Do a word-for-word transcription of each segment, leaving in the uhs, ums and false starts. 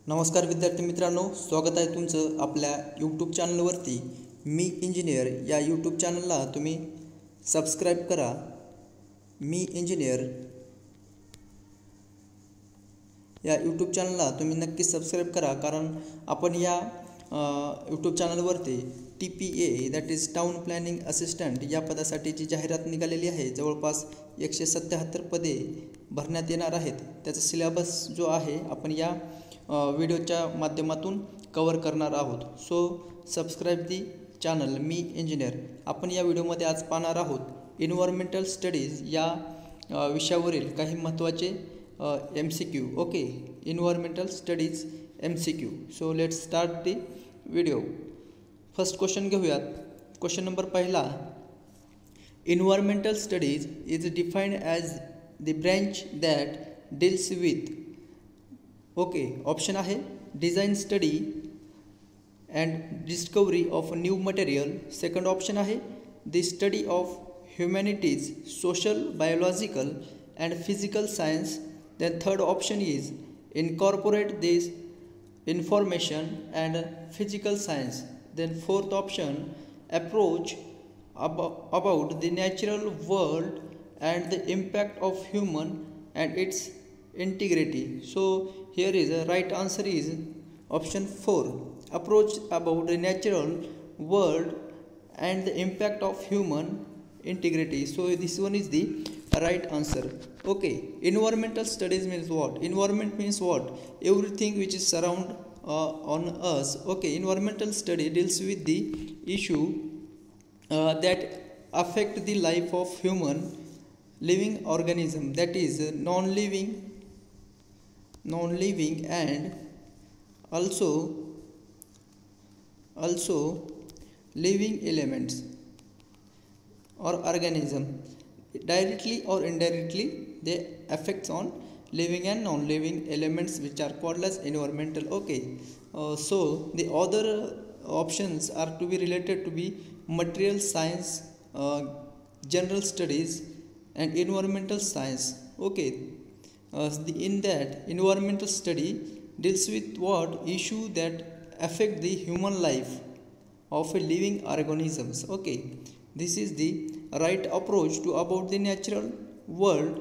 नमस्कार विद्यार्थी मित्रांनो, स्वागत आहे तुमचं आपल्या यूट्यूब चॅनलवरती। मी इंजिनियर या यूट्यूब चॅनलला तुम्ही सबस्क्राइब करा। मी इंजिनियर या यूट्यूब चॅनलला तुम्ही नक्की सबस्क्राइब करा, कारण आपण या यूट्यूब चॅनलवरती T P A that is town planning assistant या पदासाठीची जाहिरात निघालेली आहे। जवळपास एकशे सत्याहत्तर पदे भरण्यात येणार आहेत। त्याचा सिलेबस जो आहे आपण या व्हिडिओच्या माध्यमातून कव्हर करणार आहोत। सो सबस्क्राइब दी चॅनल मी इंजिनियर। आपण या व्हिडिओमध्ये आज पाहणार आहोत एन्व्हायरमेंटल स्टडीज या विषयावरील काही महत्त्वाचे M C Q. Okay, environmental studies M C Q. So let's start the video. First question घेऊयात। क्वेश्चन नंबर पहिला, environmental studies is defined as the branch that deals with. Okay, option आहे design study and discovery of new material. Second option आहे the study of humanities, social, biological and physical science. Then third option is incorporate this information and physical science. Then fourth option, approach about, about the natural world and the impact of human and its integrity. So here is the right answer is option four, approach about the natural world and the impact of human integrity. So this one is the right answer. Okay, environmental studies means what? Environment means what? Everything which is surround uh, on us. Okay, environmental study deals with the issue uh, that affect the life of human living organism, that is non-living non-living and also also living elements or organism. Directly or indirectly they affects on living and non-living elements which are called as environmental. Okay, uh, so the other options are to be related to be material science, uh, general studies and environmental science. Okay, uh, the, in that environmental study deals with what issue that affect the human life of a living organisms. Okay, this is the right approach to about the natural world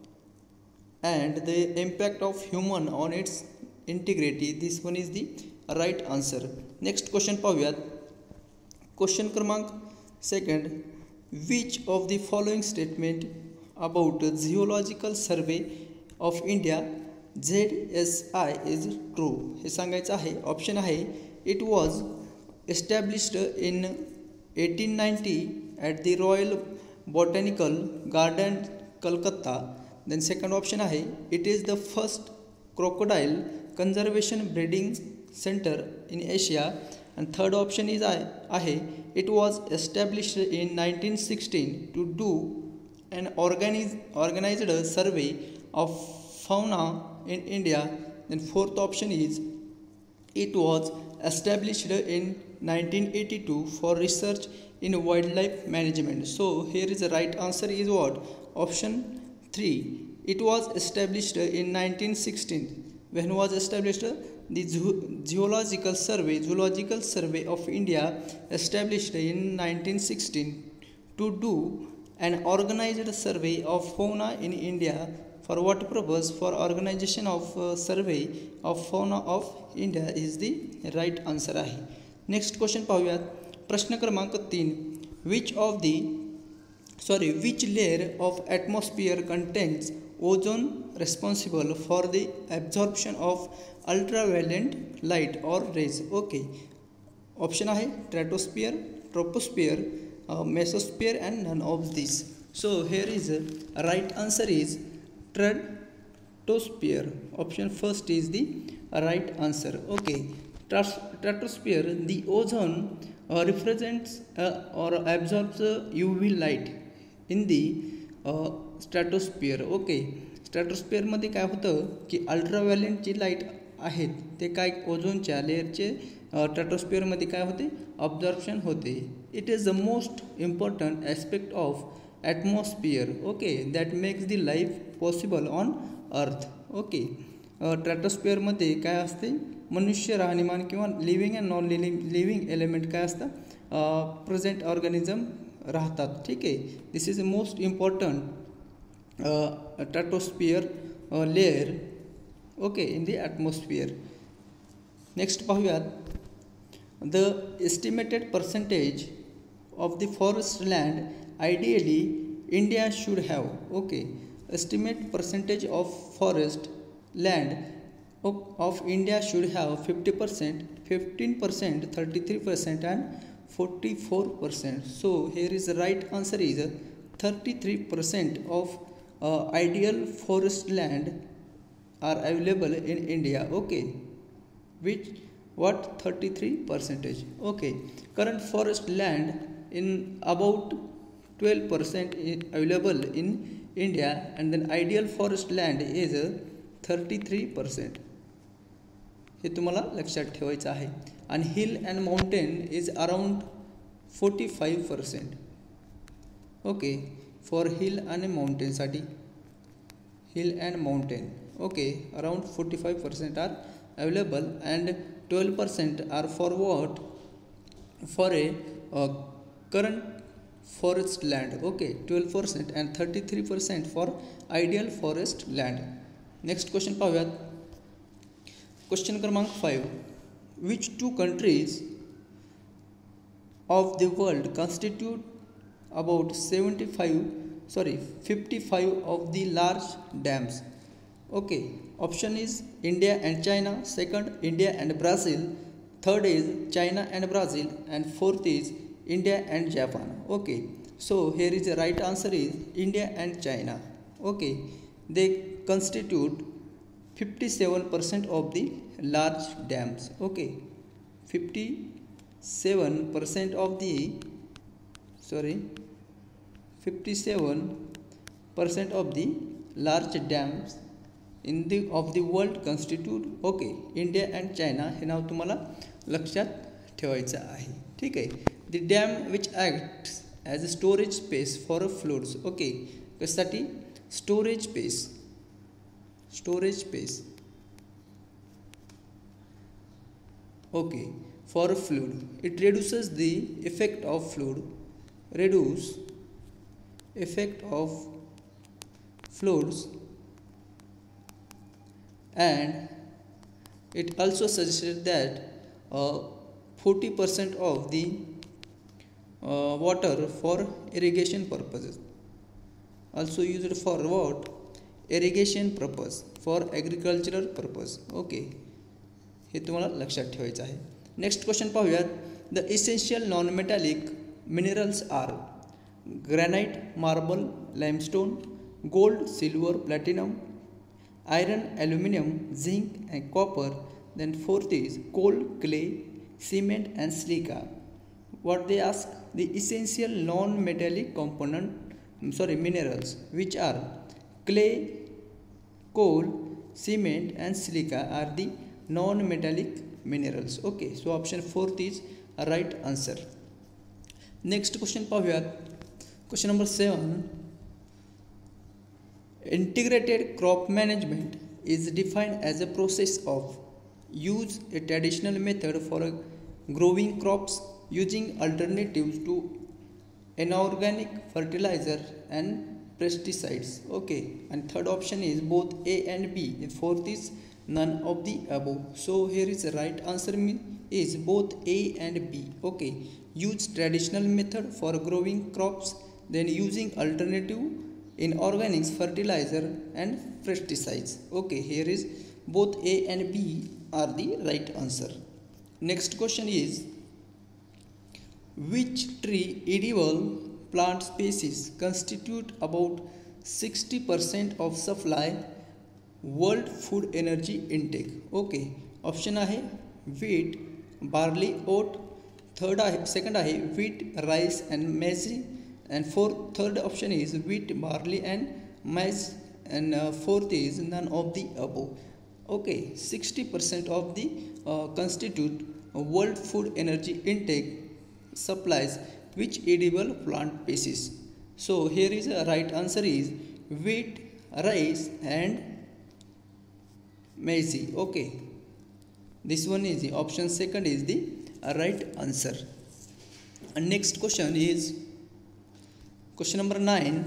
and the impact of human on its integrity. This one is the right answer. Next question पाहूयात। Question क्रमांक second, which of the following statement about Zoological Survey of India Z S I is true? हे सांगायचं आहे। Option आहे it was established in eighteen ninety at the Royal Botanical Garden, Kolkata. Then second option आहे it is the first crocodile conservation breeding center in Asia. And third option is आहे it was established in nineteen sixteen to do an organized organized survey of fauna in India. Then fourth option is it was established in nineteen eighty-two for research in wildlife management. So here is the right answer is what? Option three, it was established in nineteen sixteen. When was established? The Zoological Survey Zoological Survey of India established in nineteen sixteen to do an organized survey of fauna in India. For what purpose? For organization of uh, survey of fauna of India is the right answer आहे। Next question पाहूयात। प्रश्न क्रमांक तीन, which of the sorry which layer of atmosphere contains ozone responsible for the absorption of ultraviolet light or rays? Okay, option आहे stratosphere, troposphere, uh, mesosphere and none of these. So here is a right answer is stratosphere. Option first is the right answer. Okay, stratosphere, the ozone uh, represents uh, or absorbs uh, U V light in the uh, stratosphere. Okay, stratosphere मध्ये काय होतं की ultraviolet जी light आहेत ते काय ओझोनच्या लेअरचे स्ट्रॅटोस्फिअर मध्ये काय होते, ऑब्झॉर्प्शन होते. It is the most important aspect of atmosphere. Okay, that makes the life possible on earth. Okay, स्ट्रॅटोस्फिअरमध्ये काय असते, मनुष्य राहणीमान किंवा living and non living living element काय असतं, प्रेझेंट ऑर्गॅनिझम राहतात. ठीक आहे. This is most important stratosphere layer okay in the atmosphere. Next पाहूयात. The estimated percentage of the forest land ideally India should have. Okay, estimate percentage of forest land of India should have fifty percent, fifteen percent, thirty-three percent and forty-four percent. So here is the right answer is thirty-three percent of uh, ideal forest land are available in India. Okay, which what thirty-three percentage. Okay, current forest land in about twelve percent available in India, and then ideal forest land is thirty-three percent. हे तुम्हाला लक्षात ठेवायचं आहे. आणि hill and mountain is around forty five percent. Okay, for hill आणि माउंटेनसाठी hill and mountain okay around forty five percent are available and twelve percent are for what for a current forest land. Okay, twelve percent and thirty three percent for ideal forest land. Next question पाहूयात. Question क्रमांक five. Which two countries of the world constitute about seventy five sorry fifty five of the large dams. Okay, option is India and China, second India and Brazil, third is China and Brazil and fourth is India and Japan. Okay, so here is the right answer is India and China. Okay, they constitute fifty-seven percent of the large dams. Okay, fifty-seven percent of the sorry fifty-seven percent of the large dams in the of the world constitute. Okay, India and China हे नाव तुम्हाला लक्षात ठेवायचं आहे. ठीक आहे. The dam which acts as a storage space for floods. Okay, कशासाठी? Storage space. Storage space okay for a flood. It reduces the effect of flood reduce effect of floods and it also suggested that uh, forty percent of the uh, water for irrigation purposes also used for what irrigation purpose for agricultural purpose. Okay, हे तुम्हाला लक्षात ठेवायचं आहे. Next question पाहूयात. The essential non metallic minerals are granite, marble, limestone, gold, silver, platinum, iron, aluminium, zinc and copper. Then fourth is coal, clay, cement and silica. what they ask? The essential non-metallic component sorry minerals which are clay, coal, cement and silica are the non-metallic minerals. Okay, so option fourth is a right answer. Next question पाहूयात. Question number seven. Integrated crop management is defined as a process of use a traditional method for growing crops using alternatives to inorganic fertilizer and pesticides. Okay, and third option is both A and B. The fourth is none of the above. So here is the right answer is both A and B. Okay, use traditional method for growing crops, then using alternative inorganic fertilizer and pesticides. Okay, here is both A and B are the right answer. Next question is which tree edible plant species constitute about sixty percent of supply world food energy intake. Okay, option आहे wheat, barley, oat. Third आहे second आहे wheat, rice and maize. And fourth third option is wheat, barley and maize. And uh, fourth is none of the above. Okay, sixty percent of the uh, constitute world food energy intake supplies which edible plant species. So here is a right answer is wheat, rice and maize. Okay, This one is the option second is the right answer. And next question is question number nine.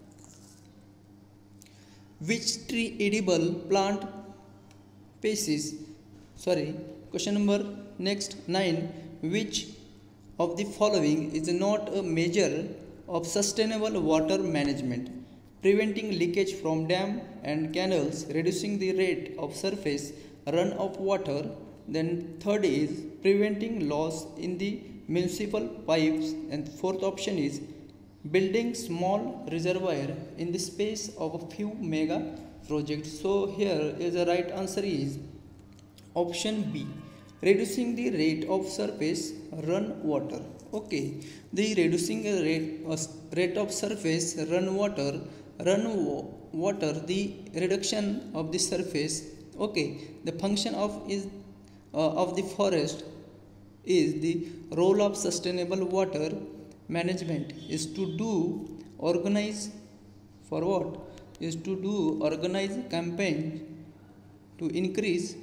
Which tree edible plant species? Sorry. Question number next nine. Which of the following is not a measure of sustainable water management? Preventing leakage from dam and canals, reducing the rate of surface run of water. Then third is preventing loss in the municipal pipes, and fourth option is building small reservoir in the space of a few mega projects. So here is the right answer is option B, reducing the rate of surface run water. Okay, the reducing the rate, uh, rate of surface run water, run water, the reduction of the surface. Okay, the function of is uh, of the forest is the role of sustainable water management is to do organize for what is to do organize campaign to increase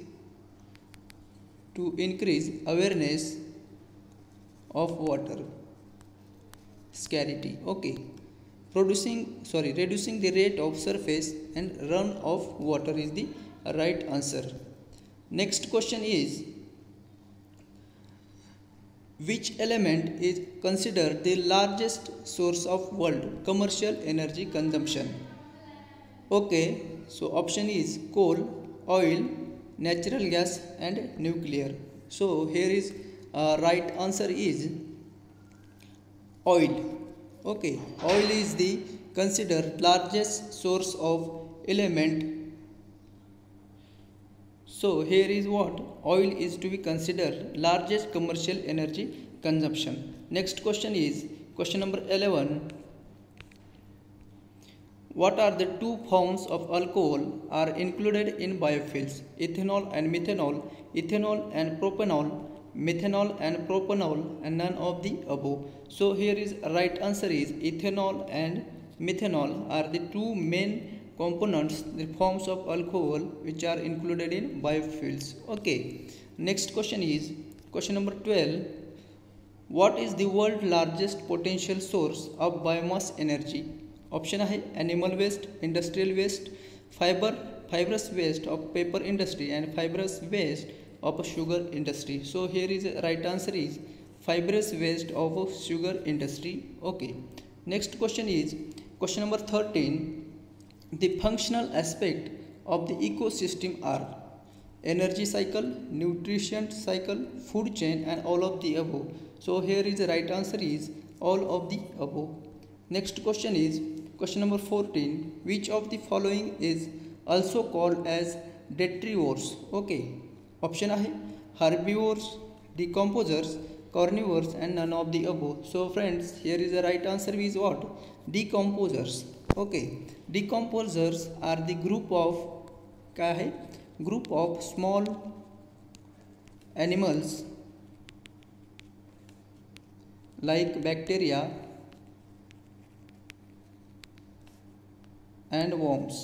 to increase awareness of water scarcity. Okay, producing sorry reducing the rate of surface and run of water is the right answer. Next question is which element is considered the largest source of world commercial energy consumption? Okay, so option is coal, oil, natural gas and nuclear. So here is uh, right answer is oil. Okay, oil is the considered largest source of element. So here is what oil is to be considered largest commercial energy consumption. Next question is question number eleven. What are the two forms of alcohol are included in biofuels? Ethanol and methanol, ethanol and propanol, methanol and propanol, and none of the above. So here is right answer is ethanol and methanol are the two main components, the forms of alcohol which are included in biofuels. Okay, next question is question number twelve. What is the world's largest potential source of biomass energy? Option A animal waste, industrial waste, fiber fibrous waste of paper industry and fibrous waste of sugar industry. So here is right answer is fibrous waste of sugar industry. Okay, next question is question number thirteen. The functional aspect of the ecosystem are energy cycle, nutrition cycle, food chain and all of the above. So here is the right answer is all of the above. Next question is question number fourteen. Which of the following is also called as detritivores? Okay, option A herbivores, decomposers, carnivores and none of the above. So friends, here is the right answer is what? Decomposers. Okay, decomposers are the group of क्या है group of small animals like bacteria and worms.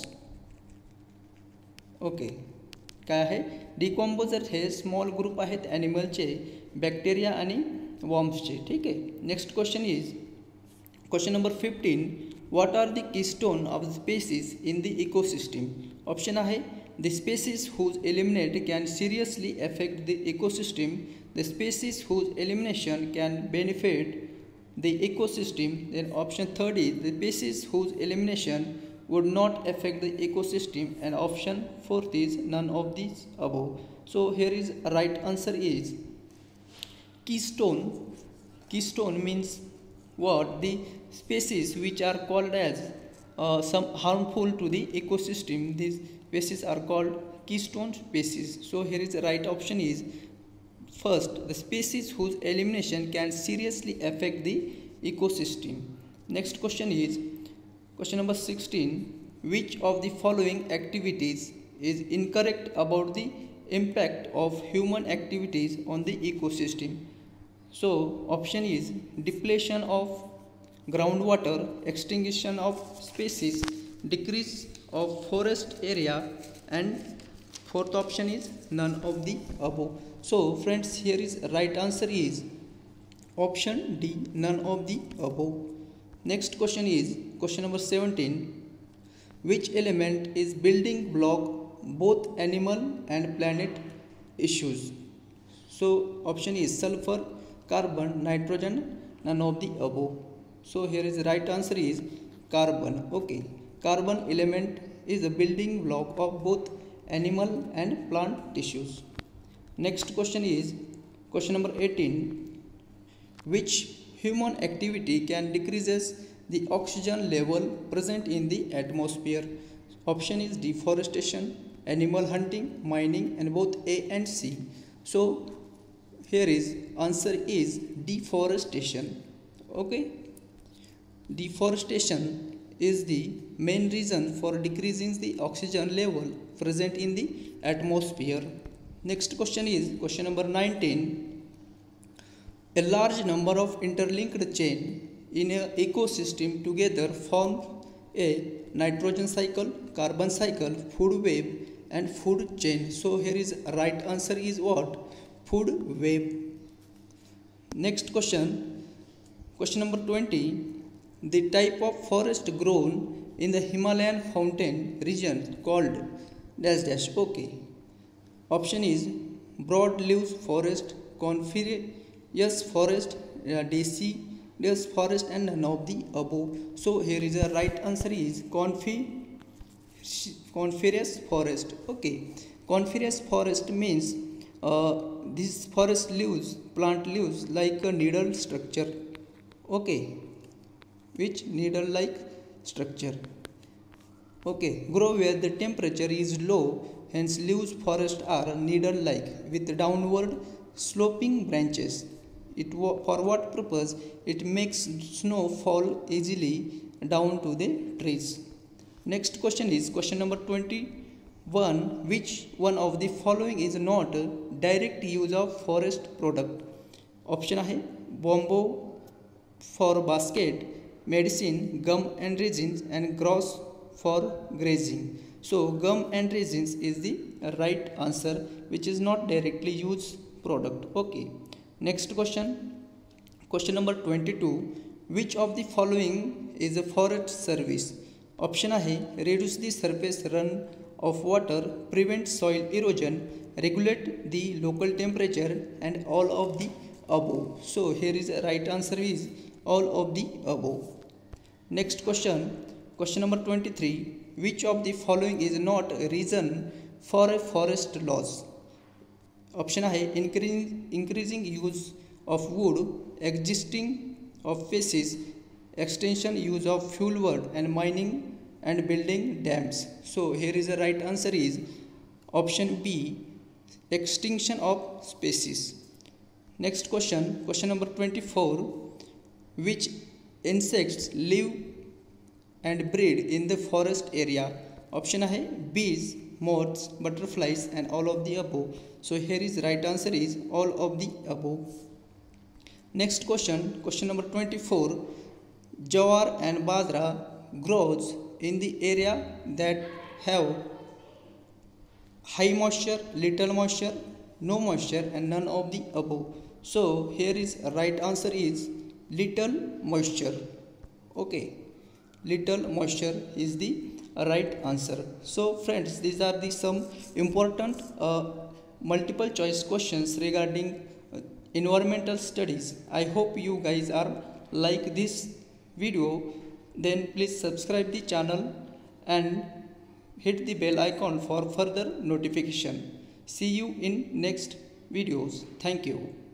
Okay, काय आहे डिकॉम्पोजर हे small group आहेत ॲनिमलचे, bacteria आणि वॉर्म्सचे. ठीक आहे. Next question is question number fifteen. What are the keystone of the species in the ecosystem? Option A, the species whose elimination can seriously affect the ecosystem. The species whose elimination can benefit the ecosystem. Then option third is the species whose elimination would not affect the ecosystem. And option fourth is none of these above. So here is right answer is keystone. Keystone means what? The species which are called as uh, some harmful to the ecosystem. These species are called keystone species. So here is the right option is first, the species whose elimination can seriously affect the ecosystem. Next question is question number sixteen. Which of the following activities is incorrect about the impact of human activities on the ecosystem? So option is depletion of groundwater, extinction of species, decrease of forest area and Fourth option is none of the above. So friends, here is right answer is option D, none of the above. Next question is question number seventeen. Which element is building block both animal and planet issues? So option is sulfur, carbon, nitrogen, none of the above. So here is the right answer is carbon. Okay, carbon element is a building block of both animal and plant tissues. Next question is question number eighteen. Which human activity can decreases the oxygen level present in the atmosphere? Option is deforestation, animal hunting, mining, and both A and C. So here is answer is deforestation. Okay, deforestation is the main reason for decreasing the oxygen level present in the atmosphere. Next question is question number nineteen. A large number of interlinked chains in an ecosystem together form a nitrogen cycle, carbon cycle, food web, and food chain. So here is right answer is what? Food web. Next question, question number twenty. The type of forest grown in the Himalayan mountain region called dash dash. Okay. Option is broadleaf forest, coniferous forest, uh, deciduous forest, and none of the above. So here is a right answer is coniferous forest. Okay, coniferous forest means uh, this forest leaves, plant leaves like a needle structure. Okay, which needle like structure. Okay, grow where the temperature is low, hence leaves forest are needle like with downward sloping branches. It for what purpose? It makes snow fall easily down to the trees. Next question is question number twenty-one. Which one of the following is not a direct use of forest product? Option A bamboo for basket, medicine, gum and resins, and grass for grazing. So gum and resins is the right answer, which is not directly used product. Okay. Next question, question number twenty-two. Which of the following is a forest service? Option A reduce the surface run of water, prevent soil erosion, regulate the local temperature, and all of the above. So here is the right answer is all of the above. Next question, question number twenty-three. Which of the following is not a reason for a forest loss? Option A increasing, increasing use of wood, existing of species, extension use of fuel wood, and mining and building dams. So here is the right answer is option B, extinction of species. Next question, question number twenty-four. Which insects live and breed in the forest area? Option A bees, moths, butterflies, and all of the above. So here is right answer is all of the above. Next question, question number twenty-four. Jawar and Bajra grows in the area that have high moisture, little moisture, no moisture, and none of the above. So here is right answer is little moisture. Okay, little moisture is the right answer. So friends, these are the some important uh, multiple choice questions regarding uh, environmental studies. I hope you guys are like this video. Then please subscribe the channel and hit the bell icon for further notification. See you in next videos. Thank you.